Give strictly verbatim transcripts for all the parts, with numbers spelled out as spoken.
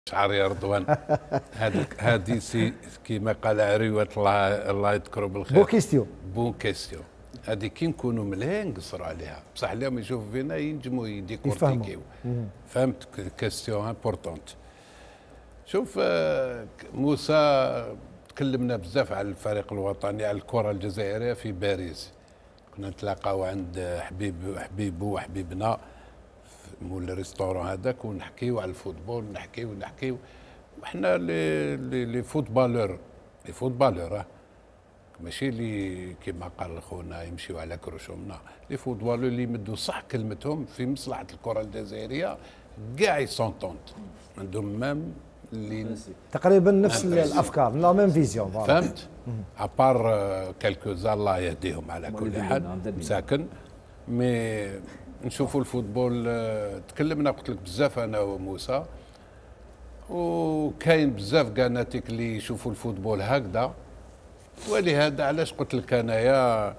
شعر يا رضوان. هذيك هذه سي كيما قال عريوة الله الله يذكره بالخير. بو كيستيون بو كيستيون. هذه كي نكونوا ملهين نقصروا عليها، بصح اليوم يشوفوا فينا ينجموا يديكورتيكيو. فهمت كيستيون امبورطونت. شوف موسى، تكلمنا بزاف على الفريق الوطني، على الكرة الجزائرية في باريس. كنا نتلاقاو عند حبيب حبيبو وحبيبنا مول الريستورون هذاك ونحكيو على الفوتبول، نحكيو نحكيو وحنا لي لي لي فوتبالور لي فوتبالور ماشي اللي كما قال خونا يمشيو على كروشهم، لا لي فوتبالور اللي يمدوا صح كلمتهم في مصلحة الكرة الجزائرية كاع يسونطونت، عندهم مام اللي تقريبا نفس الافكار، لا ميم فيزيون. فهمت؟ ابار كالكوزا الله يهديهم على كل حال مساكن. مي نشوفوا الفوتبول، تكلمنا قلت لك بزاف انا وموسى، وكاين بزاف قناتك اللي يشوفوا الفوتبول هكذا، ولهذا علاش قلت لك انايا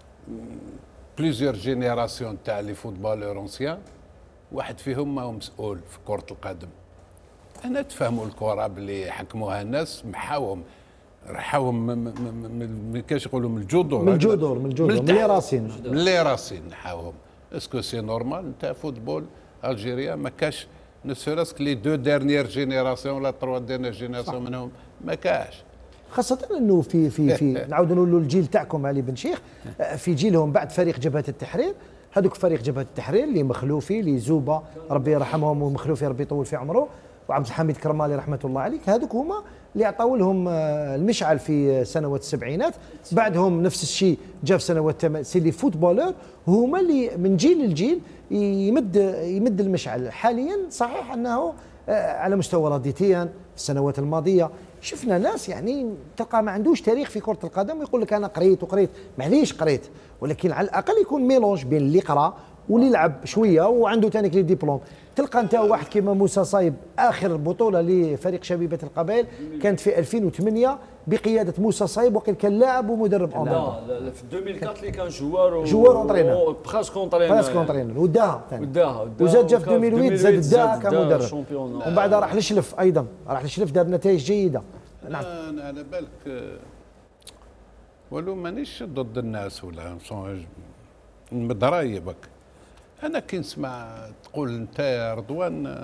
بليزيور جينيراسيون تاع لي فوتبالور اونسيان، واحد فيهم ما هو مسؤول في كرة القدم. انا تفهموا الكره باللي حكموها الناس محاوهم رحاوهم من كاش يقولوا من الجذور من الجذور من الجذور من لي راسين من لي راسين نحاوهم. اسكو سي نورمال نتاع فوتبول الجيريا ما كاش نسراسك لي دو ديرنيير جينيراسيون ولا تروا ديرنيير جينيراسيون منهم ما كاش، خاصة انه في في في نعاودوا نقولوا الجيل تاعكم علي بن شيخ، في جيلهم بعد فريق جبهة التحرير، هذوك فريق جبهة التحرير اللي مخلوفي اللي زوبا ربي يرحمهم ومخلوفي ربي يطول في عمره وعبد الحميد كرمالي رحمه الله عليك، هذوك هما اللي عطاو لهم المشعل في سنوات السبعينات. بعدهم نفس الشيء جاء في سنوات الثمانينات، سي لي فوتبولور هما اللي من جيل لجيل يمد يمد المشعل. حاليا صحيح انه على مستوى راديتيا في السنوات الماضيه شفنا ناس يعني تلقى ما عندوش تاريخ في كرة القدم ويقول لك انا قريت وقريت، معليش قريت، ولكن على الاقل يكون ميلونج بين اللي قرا واللي يلعب شويه وعنده ثاني لي ديبلوم. تلقى انت واحد كيما موسى صايب اخر بطوله لفريق شبيبه القبائل كانت في ألفين وثمانية بقياده موسى صايب، وكان كان لاعب ومدرب لا لا في ألفين وأربعة اللي كان جوار جوار اونترينور براسك اونترينور براسك اونترينور وداها ثاني وداها وزاد جا في ألفين وثمانية زاد داها كمدرب، ومن بعد راح للشلف ايضا، راح للشلف دار نتائج جيده. نعم انا على بالك ولو مانيش ضد الناس ولا مضرايبك، انا كي نسمع تقول انت يا رضوان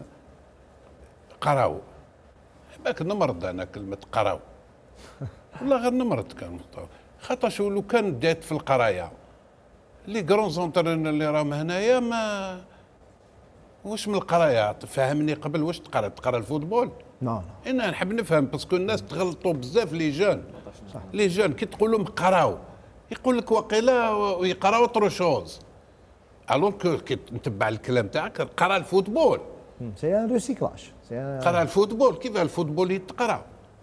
قراو، باك نمرض انا كلمه قراو والله غير نمرض كان خاطرش لو كان بديت في القرايه لي كرون زونترينور اللي راهم هنايا ما واش من القرايه فهمني قبل واش تقرا تقرا الفوتبول؟ لا لا انا نحب نفهم باسكو الناس تغلطوا بزاف لي جون لي جون كي تقول لهم قراو يقول لك وقيلا ويقراو اوتر شوز، الوغ كو كي نتبع الكلام تاعك قرا الفوتبول سي ان ريسيكلاج، قرا الفوتبول كيف الفوتبول يتقرا.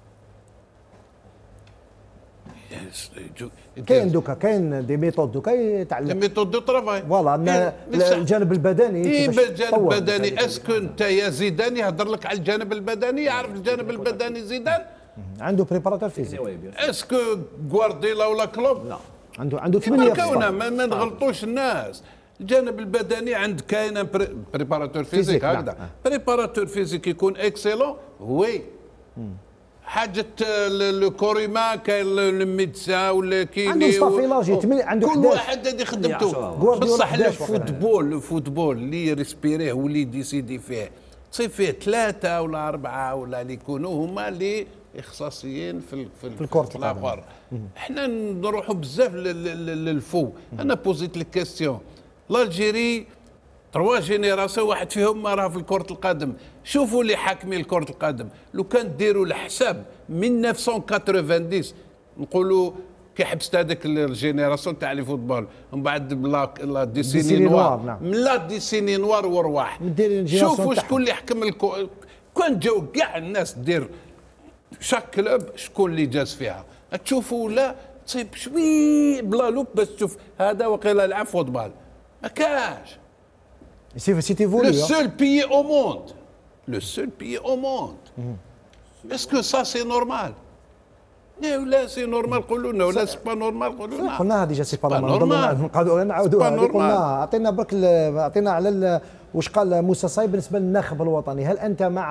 كاين دوكا كاين دي ميثود دوكا يتعلم دي ميثود دو ترافاي فوالا الجانب البدني اي الجانب البدني. اسكو انت يا زيدان يهضر لك على الجانب البدني، يعرف الجانب البدني زيدان عنده بريباراتور فيزيك. اسكو غوارديولا ولا كلوب؟ لا عنده عنده ثمانية في ما, ما نغلطوش الناس. الجانب البدني عند كاين بريباراتور فيزيك هكذا، بريباراتور فيزيك يكون اكسيلون وي حاجه الكوريما كاين الميدسان ولا كيني عنده ستافيلاجي عنده كل واحد هذه خدمته. بصح الفوتبول الفوتبول اللي يريسبيريه واللي يديسيدي فيه تصيب فيه ثلاثه ولا اربعه ولا اللي يكونوا هما اللي اختصاصيين في في, في الكره القدم. احنا نروحوا بزاف للفو. انا بوزيت لك كيستيون الجيري تروا جينيراسيون واحد فيهم ما راه في كرة القدم. شوفوا اللي حاكمين كرة القدم لو كان ديروا الحساب من ألف وتسعمائة وثمانين نقولوا كي حبست هذاك الجينيراسيون تاع لي فوتبول ومن بعد لا ديسيني نوار من لا ديسيني نوار ورواح شوفوا شكون اللي حكم الكو... كان جاو كاع الناس دير شاك كلوب شكون اللي جاز فيها تشوفوا ولا تصيب شوي بلا لوب باش تشوف هذا وقيلا لعب فوتبال ما كاش. C'est c'est évolué. Le seul pays au monde, le seul pays au monde. Est-ce que ça c'est normal? لا سي نورمال قولوا لنا ولا سي با نورمال قولوا لنا. قلناها ديجا سي با نورمال نقعدوا نعاودوها. قلنا اعطينا برك اعطينا على واش قال موسى صايب بالنسبه للناخب الوطني. هل انت مع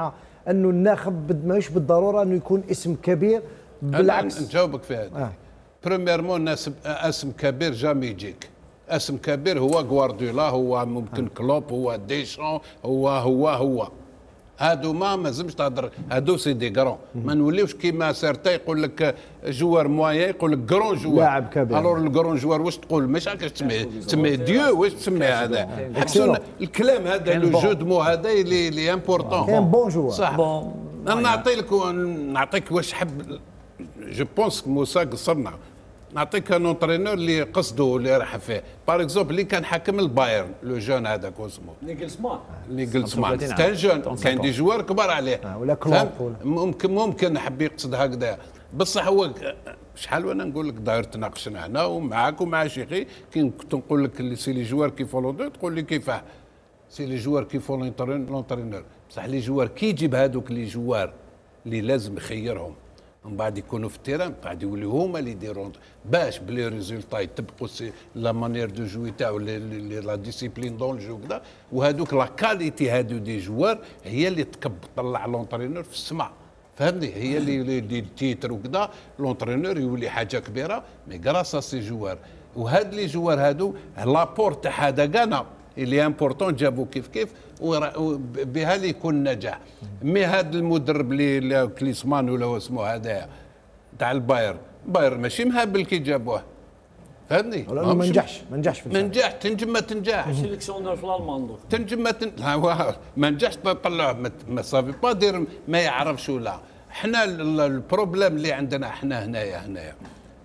انه الناخب ماهوش بالضروره انه يكون اسم كبير، بالعكس. أنا نجاوبك في هذا. آه. بريميرمون اسم كبير جامي يجيك. اسم كبير هو غوارديولا، هو ممكن آه. كلوب، هو ديشان، هو هو هو هادو ما مازمش تهضر، هادو سي دي كرون. ما نوليوش كيما سارتا يقول لك جوار مويا، يقول لك كرون جوار لاعب كبير. الور الكرون جوار واش تقول؟ مش هكا تسميه، تسميه ديو، واش تسميه هذا؟ الكلام هذا لو جو دو مو هذا اللي اللي امبورطون. كاين بون جوار صح. بون نعطي لك نعطيك واش حب. جو بونس موسى قصرنا. نعطيك ان اونترينور اللي قصده اللي راح فيه. باغ اكزومبل اللي كان حاكم البايرن لو جون هذاك اسمه نيجلسمان. نيجلسمان كان جون، كان دي جوار كبار عليه. آه ولا كلوب. ممكن ممكن حب يقصد هكذا، بصح هو شحال وانا نقول لك داير تناقشنا هنا ومعاك ومع شيخي كي كنت نقول لك اللي سي لي جوار كي فولو دو تقول لي كيفاه. سي لي جوار كي فولو لونترينور، بصح لي جوار كي يجيب هذوك لي جوار اللي لازم يخيرهم من بعد يكونوا في التيران، بعد يوليو هما اللي يديروا باش بلي ريزولتا يطبقوا لا مانيير دو جوي تاعو لا ديسيبلين دون الجو كذا، وهذوك لا كاليتي هادو دي جوار هي اللي تكب طلع لونترينور في السماء. فهمني؟ هي اللي اللي تيتر وكذا لونترينور يولي حاجه كبيره مي غراس سي جوار. وهاد لي جوار هادو لابور تاع هذا كانا اللي امبورطون جابوا كيف كيف وبها اللي يكون نجاح. مي هذا المدرب اللي كليسمان ولا هو اسمه هذا تاع الباير، باير ماشي مهبل كي جابوه. فهمني؟ لانه ما نجحش ما نجحش في ما نجح. تنجم ما تنجحش. سيليكسيونر في الالمان دوك تنجم ما تن... ما نجحش طلعوه ما صافي با دير ما يعرفش ولا. حنا البروبليم اللي عندنا حنا هنايا هنايا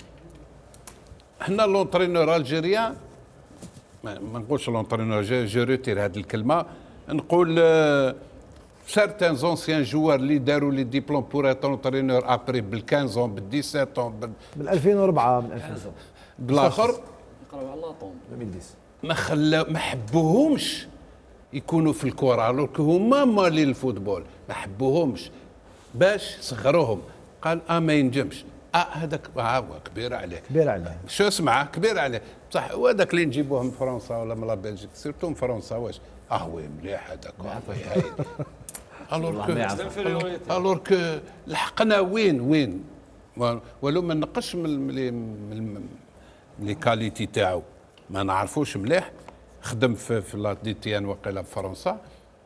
حنا لونترينور الجيريان، ما نقولش لونترينور جو روتير هذه الكلمه، نقول سارتان زونسيان جوار اللي داروا لي ديبلوم بور اتر اونترينور ابري بال خمسة بال سبعة بال من ألفين وأربعة من ألفين بالاخر يقراو على طون ألفين وعشرة ما خلا ما حبوهمش يكونوا في الكره، لوك هما مالي الفوتبول ما حبوهمش باش صغروهم. قال اه ما ينجمش، اه هذاك آه كبير عليه كبير عليه شو اسمع كبير عليه بصح. وهذاك اللي نجيبوه من فرنسا ولا من لا بلجيك سيرتو من فرنسا واش اه وي مليح هذاك هايل. الور كو الور كو لحقنا وين وين ولو ما نقصش من من لي كاليتي تاعو ما نعرفوش مليح. خدم في في لا دي تي ان وقيله في فرنسا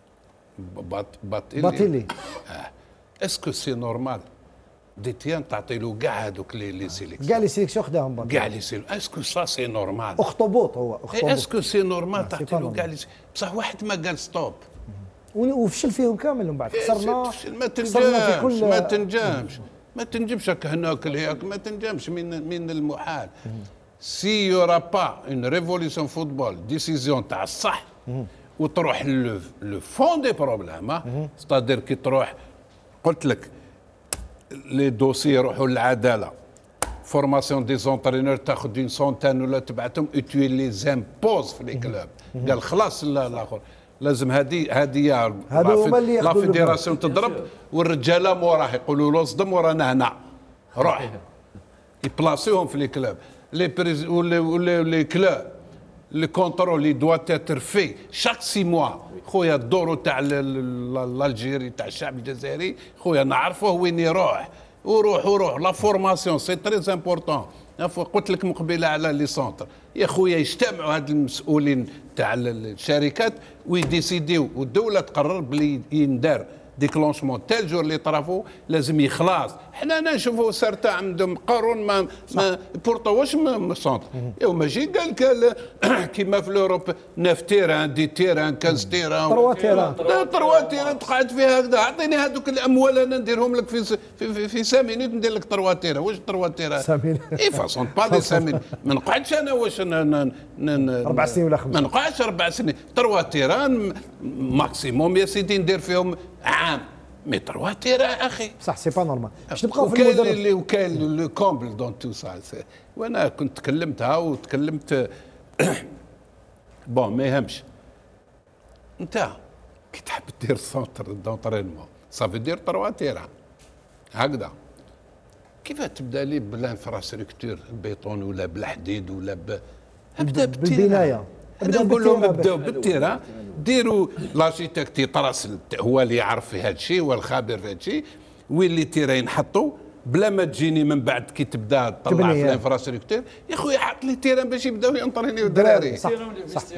باطيلي باطيلي. اه اسكو سي نورمال دي تيان تعطي له كاع هذوك لي لي سيليكسيون كاع لي سيليكسيون خداهم باطيلي كاع لي سيليكسيون. اسكو سا سي نورمال؟ اخطبوط هو اخطبوط. اسكو سي نورمال تعطي له كاع لي بصح واحد ما قال ستوب وفشل فيهم كامل من بعد خسرنا. ما تنجمش ما تنجمش ما تنجمش هناك هيك ما تنجمش من من المحال. سي يورا با اون ريفوليسيون فوتبول ديسيزيون تاع الصح وتروح لو فون دي بروبليم، ستادير كي تروح قلت لك لي دوسي يروحوا للعداله فورماسيون دي زونترينور تاخذ اون سونتان ولا تبعثهم اتوي لي زامبوز في لي كلوب. قال خلاص الاخر لازم هذه هذه لا فيديراسيون تضرب والرجاله موراه يقولوا له صدم ورانا هنا روح يبلاسيوهم في لي كلوب. لي بريز ولا لي كلوب لي كونترول لي دوا تاتر في شاك سي موا. خويا الدور تاع الالجيري تاع الشعب الجزائري خويا نعرفوه وين يروح وروح وروح لا فورماسيون سي تري امبورطون. قلت لك مقبله على لي سونتر يا خويا يجتمعوا هاد المسؤولين تاع الشركات ويديسيديو والدوله تقرر بلي يندار ديكلونشمون تال جور اللي طرفوا لازم يخلص. حنا نشوفوا سارتا عندهم قارون ما ما بورتو واش سونتر يوم ماشي قال كيما في الاوروب ناف تيران دي تيران كاز تيران تروا تيران تروا تيران تقعد فيها هكذا. اعطيني هذوك الاموال انا نديرهم لك في في في, في سامينيت ندير لك تروا تيران. واش تروا تيران؟ سامينيت اي فاسون با دي سامينيت. ما نقعدش انا واش اربع سنين ولا خمس ما نقعدش اربع سنين. تروا تيران ماكسيموم يا سيدي ندير فيهم عام مي تروا تيران اخي. صح سي با نورمال. باش نبقاو في المدرب اللي وكان لو كومبل دون تو سا. وانا كنت تكلمتها وتكلمت بون ما يهمش. انت كي تحب دير سونتر دونترينمون صافي دير تروا تيران هكذا. كيف تبدا لي بالانفراستركتور البيطون ولا بالحديد ولا ب... ابدا بالبنايه انا نقول لهم ابداو بالتيران، ديروا لارشيتكت يطرس هو اللي يعرف في هذا الشيء، هو الخبير في هذا الشيء، وين لي تيران نحطوا بلا ما تجيني من بعد كي تبدا تطلع في الانفراستركتور. يا خويا حط لي تيران باش يبداو ينطرينيو الدراري. صح صح